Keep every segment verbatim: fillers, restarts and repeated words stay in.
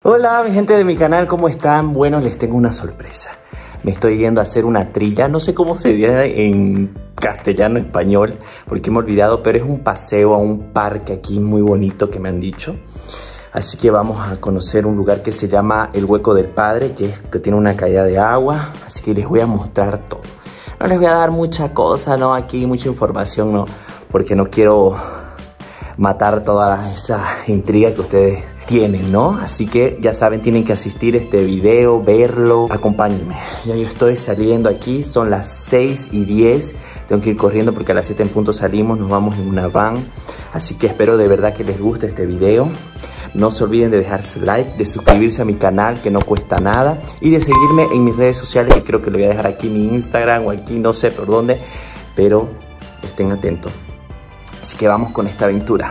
Hola mi gente de mi canal, ¿cómo están? Bueno, les tengo una sorpresa. Me estoy yendo a hacer una trilla, no sé cómo se dice en castellano, español, porque me he olvidado, pero es un paseo a un parque aquí muy bonito que me han dicho. Así que vamos a conocer un lugar que se llama El Hueco del Padre, que, es, que tiene una caída de agua, así que les voy a mostrar todo. No les voy a dar mucha cosa, ¿no? Aquí mucha información, ¿no? Porque no quiero matar toda esa intriga que ustedes tienen, ¿no? Así que ya saben, tienen que asistir a este video, verlo, acompáñenme. Ya yo estoy saliendo aquí, son las seis y diez, tengo que ir corriendo porque a las siete en punto salimos, nos vamos en una van. Así que espero de verdad que les guste este video. No se olviden de dejar su like, de suscribirse a mi canal, que no cuesta nada, y de seguirme en mis redes sociales, que creo que lo voy a dejar aquí, mi Instagram o aquí, no sé por dónde, pero estén atentos. Así que vamos con esta aventura.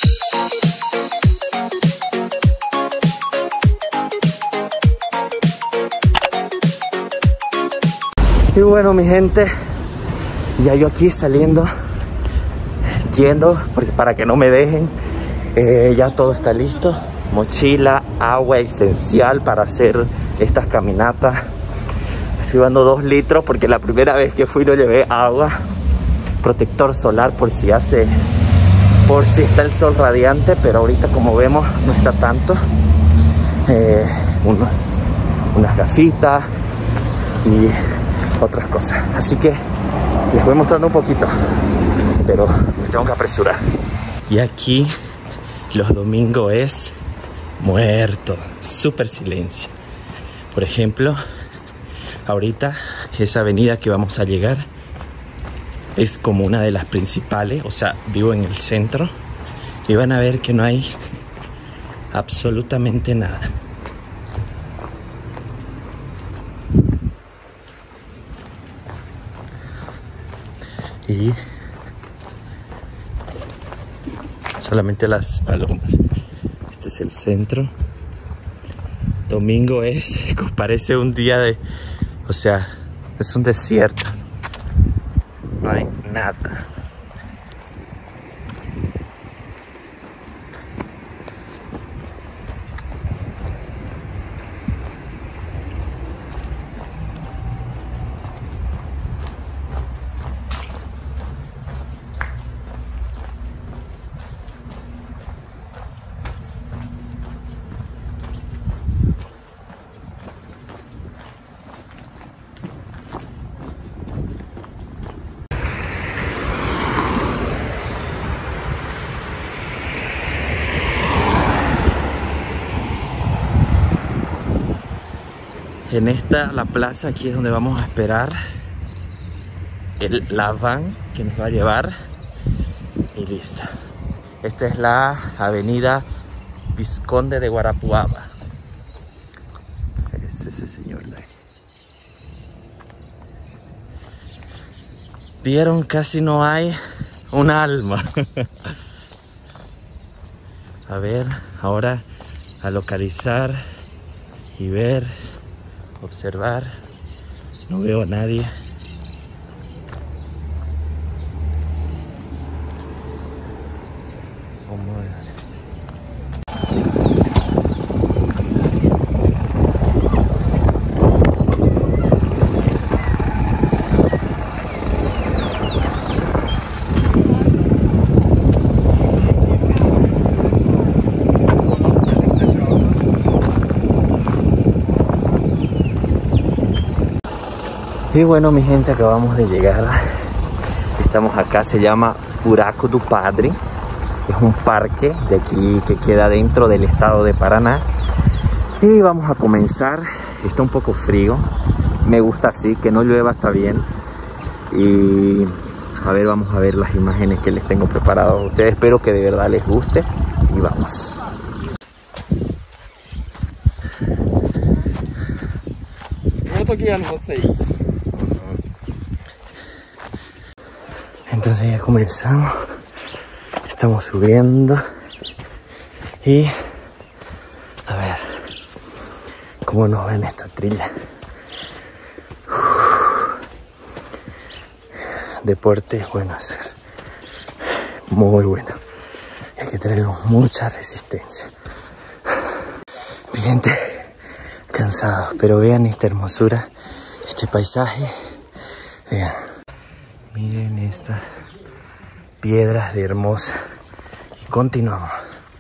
Y bueno, mi gente, ya yo aquí saliendo, yendo, porque para que no me dejen, eh, ya todo está listo. Mochila, agua esencial para hacer estas caminatas. Estoy llevando dos litros porque la primera vez que fui no llevé agua. Protector solar por si hace, por si está el sol radiante, pero ahorita como vemos no está tanto. Eh, unos, unas gafitas y otras cosas, así que les voy mostrando un poquito, pero me tengo que apresurar. Y aquí los domingos es muerto, súper silencio. Por ejemplo, ahorita esa avenida que vamos a llegar es como una de las principales, o sea, vivo en el centro y van a ver que no hay absolutamente nada. Y solamente las palomas. Este es el centro. Domingo es, parece un día de, o sea, es un desierto. No hay nada. En esta, la plaza, aquí es donde vamos a esperar el, la van que nos va a llevar. Y listo. Esta es la avenida Vizconde de Guarapuava. Es ese señor de ahí. Vieron, casi no hay un alma. A ver, ahora a localizar y ver, observar. No veo a nadie. Oh, madre. Y bueno, mi gente, acabamos de llegar. Estamos acá, se llama Buraco do Padre. Es un parque de aquí que queda dentro del estado de Paraná. Y vamos a comenzar. Está un poco frío. Me gusta así, que no llueva, está bien. Y a ver, vamos a ver las imágenes que les tengo preparadas a ustedes. Espero que de verdad les guste. Y vamos. Entonces ya comenzamos, estamos subiendo y a ver cómo nos va en esta trilla. Uf. Deporte es bueno hacer, muy bueno, hay que tener mucha resistencia. gente, cansado, pero vean esta hermosura, este paisaje, vean, miren estas piedras de hermosa y continuamos.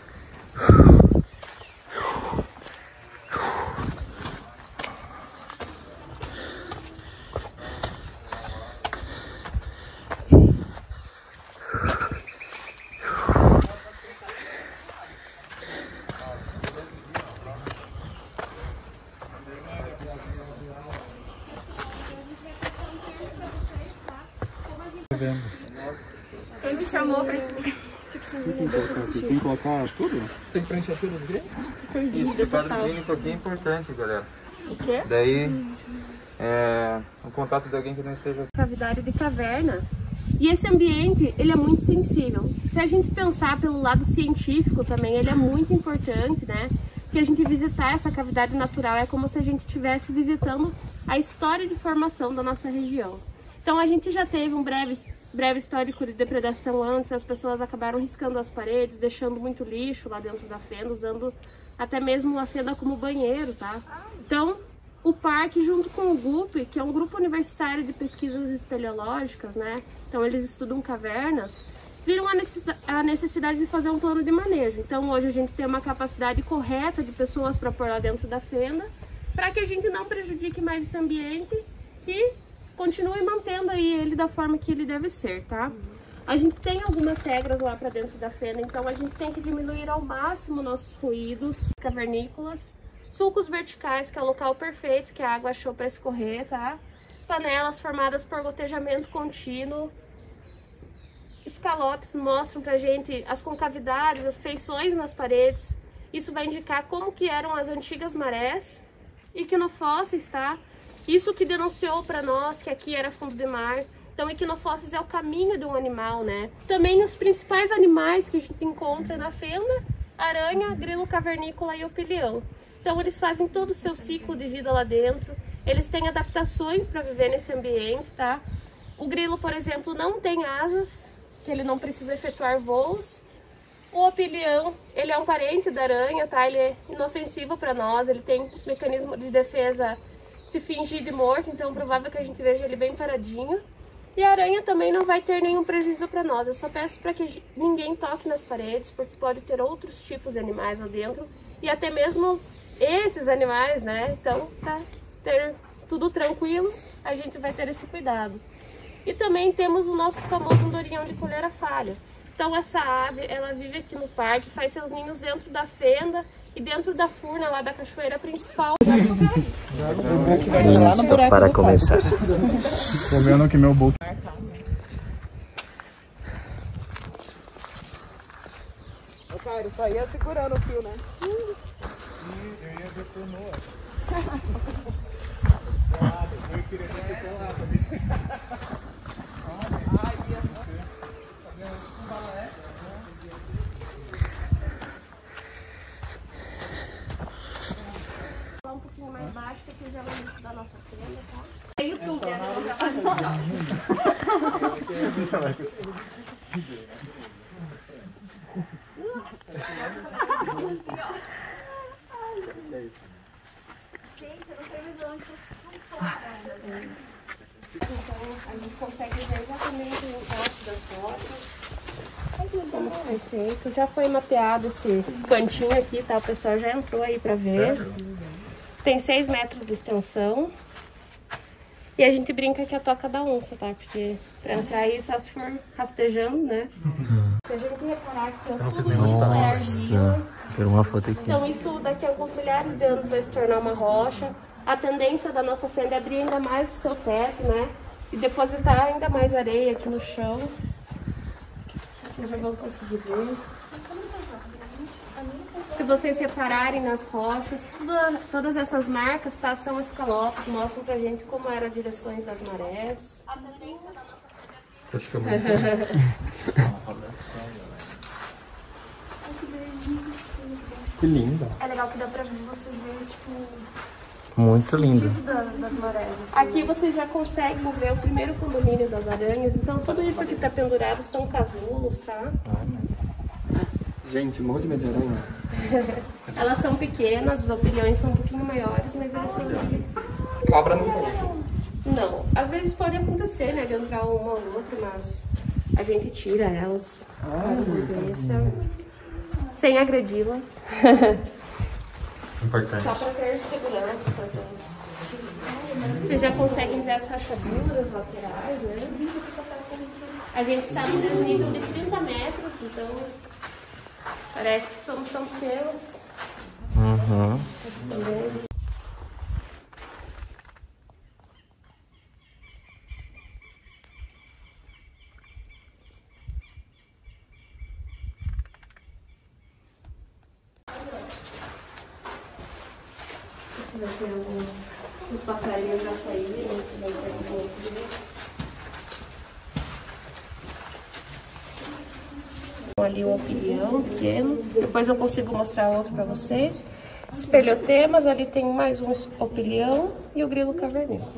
Ele me chamou pra... Tipo, você tem que colocar tudo? Tem que preencher tudo do green? Isso, o caso clínico aqui é importante, galera. O quê? Daí, é, o contato de alguém que não esteja... Cavidade de caverna. E esse ambiente, ele é muito sensível. Se a gente pensar pelo lado científico também, ele é muito importante, né? Porque a gente visitar essa cavidade natural é como se a gente estivesse visitando a história de formação da nossa região. Então a gente já teve um breve, breve histórico de depredação antes, as pessoas acabaram riscando as paredes, deixando muito lixo lá dentro da fenda, usando até mesmo a fenda como banheiro, tá? Então, o parque junto com o G U P, que é um grupo universitário de pesquisas espeleológicas, né? Então eles estudam cavernas, viram a necessidade de fazer um plano de manejo. Então hoje a gente tem uma capacidade correta de pessoas para pôr lá dentro da fenda, para que a gente não prejudique mais esse ambiente e continue mantendo aí ele da forma que ele deve ser, tá? A gente tem algumas regras lá para dentro da fenda, então a gente tem que diminuir ao máximo nossos ruídos cavernícolas, sulcos verticais, que é o local perfeito que a água achou para escorrer, tá? Panelas formadas por gotejamento contínuo. Escalopes mostram pra gente as concavidades, as feições nas paredes. Isso vai indicar como que eram as antigas marés. Equinofósseis, tá? Isso que denunciou para nós que aqui era fundo de mar. Então, equinofósseis é o caminho de um animal, né? Também os principais animais que a gente encontra na fenda: aranha, grilo cavernícola e opilião. Então, eles fazem todo o seu ciclo de vida lá dentro. Eles têm adaptações para viver nesse ambiente, tá? O grilo, por exemplo, não tem asas, que ele não precisa efetuar voos. O opilião, ele é um parente da aranha, tá? Ele é inofensivo para nós, ele tem mecanismo de defesa se fingir de morto, então é provável que a gente veja ele bem paradinho. E a aranha também não vai ter nenhum prejuízo para nós. Eu só peço para que ninguém toque nas paredes, porque pode ter outros tipos de animais lá dentro. E até mesmo esses animais, né? Então, para ter tudo tranquilo, a gente vai ter esse cuidado. E também temos o nosso famoso andorinhão de coleira falha. Então essa ave, ela vive aqui no parque, faz seus ninhos dentro da fenda e dentro da furna lá da cachoeira principal. Listo, para começar. Tô vendo que meu book. Ô, Caio, só ia segurando o fio, né? Sim, eu ia descer no eu queria descer com lá também. Um pouquinho mais baixo, que aqui já é o início da nossa fenda, tá? É YouTube, Então a gente consegue ver exatamente o encaixe das fotos. Como foi feito. Já foi mapeado esse cantinho aqui, tá? O pessoal já entrou aí pra ver. Tem seis metros de extensão. E a gente brinca que é a toca da onça, tá? Porque pra entrar aí só se for rastejando, né? Uhum. Se a gente reparar que é tudo isso é argila. Quero uma foto aqui. Então isso daqui a alguns milhares de anos vai se tornar uma rocha. A tendência da nossa fenda é abrir ainda mais o seu teto, né? E depositar ainda mais areia aqui no chão. Vocês já vão conseguir ver. Se vocês repararem nas rochas, toda, todas essas marcas, tá, são escalopes, mostram pra gente como eram as direções das marés. A tendência da nossa fenda Que linda. É legal que dá pra você ver, tipo... Muito lindo. Tipo da, das marés, assim. Aqui vocês já conseguem ver o primeiro condomínio das aranhas. Então tudo isso que tá pendurado são casulos, tá? Gente, morro de medo de aranha. Elas são pequenas, os opilhões são um pouquinho maiores, mas elas são legais. Cobra não tem. Não, às vezes pode acontecer, né, de entrar uma ou outra, mas a gente tira elas, faz uma sem agredi-las. Importante. Só para ter segurança para todos. Vocês já conseguem ver as rachaduras laterais, né? A gente está no desnível de trinta metros, então parece que somos tão pequenos. Uhum. Vai ter alguns os passarinhos já saíram, se vai ter algum outro. Ali um opilhão pequeno, depois eu consigo mostrar outro para vocês. Espelhotemas, ali tem mais um opilhão e o grilo cavernícola.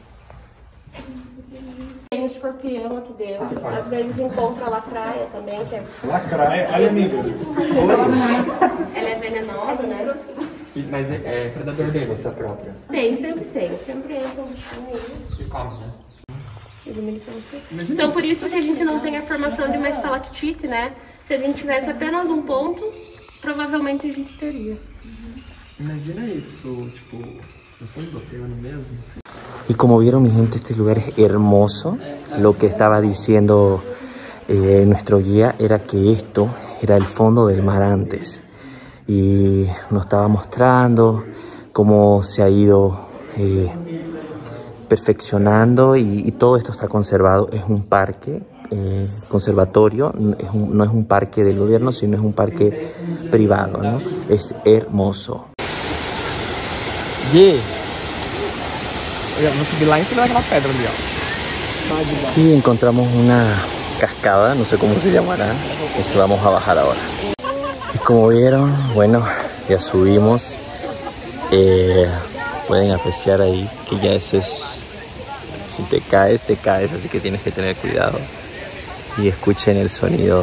Tem um escorpião aqui dentro, às vezes encontra lacraia também, que é... Lacraia, olha amiga. Ela é venenosa, né? Mas é, é predador dele, essa própria. Tem, sempre tem, sempre entra um bichinho. E come, né? Então por isso que a gente não tem a formação de uma estalactite, né? Se a gente tivesse apenas um ponto, provavelmente a gente teria. Imagina isso, tipo, no fundo do oceano mesmo. Y como vieron, mi gente, este lugar es hermoso. Lo que estaba diciendo eh, nuestro guía era que esto era el fondo del mar antes. Y nos estaba mostrando cómo se ha ido eh, perfeccionando y, y todo esto está conservado. Es un parque eh, conservatorio, es un, no es un parque del gobierno, sino es un parque privado, ¿no? Es hermoso. Yeah. Olha, vamos subir lá em cima daquela pedra ali, ó. Y encontramos una cascada, no sé cómo se llamará, entonces vamos a bajar ahora. Y como vieron, bueno, ya subimos. Eh, pueden apreciar ahí que ya eso es, si te caes, te caes, así que tienes que tener cuidado. Y escuchen el sonido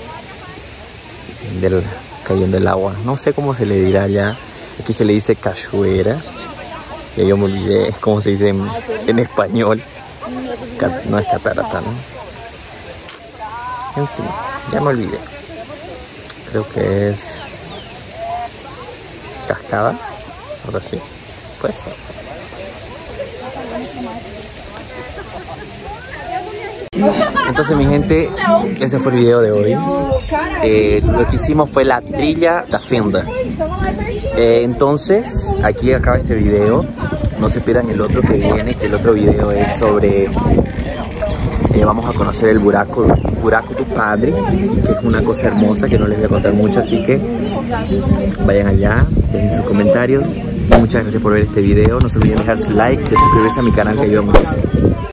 del cayendo el agua. No sé cómo se le dirá allá. Aquí se le dice cachoeira. Ya yo me olvidé cómo se dice en, en español. No es catarata, ¿no? En fin, ya me olvidé. Creo que es cascada, algo así. Puede ser. Entonces, mi gente, ese fue el video de hoy. Eh, lo que hicimos fue la trilla da fenda. Eh, entonces, aquí acaba este video. No se pierdan el otro que viene, que el otro video es sobre... Eh, vamos a conocer el buraco, buraco tu padre, que es una cosa hermosa que no les voy a contar mucho, así que vayan allá, dejen sus comentarios. Y muchas gracias por ver este video. No se olviden dejar su like, de suscribirse a mi canal, que ayuda muchísimo.